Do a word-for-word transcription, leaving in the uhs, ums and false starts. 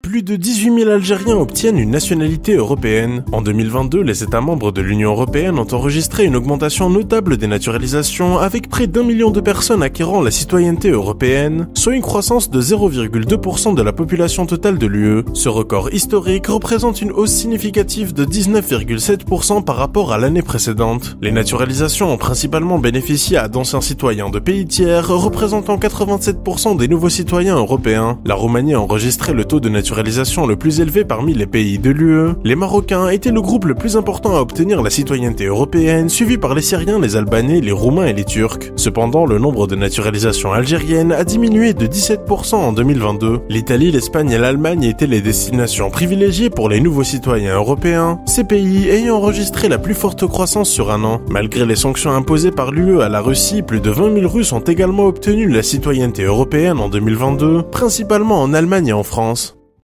Plus de dix-huit mille Algériens obtiennent une nationalité européenne. En deux mille vingt-deux, les États membres de l'Union européenne ont enregistré une augmentation notable des naturalisations avec près d'un million de personnes acquérant la citoyenneté européenne, soit une croissance de zéro virgule deux pour cent de la population totale de l'U E. Ce record historique représente une hausse significative de dix-neuf virgule sept pour cent par rapport à l'année précédente. Les naturalisations ont principalement bénéficié à d'anciens citoyens de pays tiers, représentant quatre-vingt-sept pour cent des nouveaux citoyens européens. La Roumanie a enregistré le taux de naturalisation le plus élevé parmi les pays de l'U E. Les Marocains étaient le groupe le plus important à obtenir la citoyenneté européenne, suivi par les Syriens, les Albanais, les Roumains et les Turcs. Cependant, le nombre de naturalisations algériennes a diminué de dix-sept pour cent en deux mille vingt-deux. L'Italie, l'Espagne et l'Allemagne étaient les destinations privilégiées pour les nouveaux citoyens européens, ces pays ayant enregistré la plus forte croissance sur un an. Malgré les sanctions imposées par l'U E à la Russie, plus de vingt mille Russes ont également obtenu la citoyenneté européenne en deux mille vingt-deux, principalement en Allemagne et en France.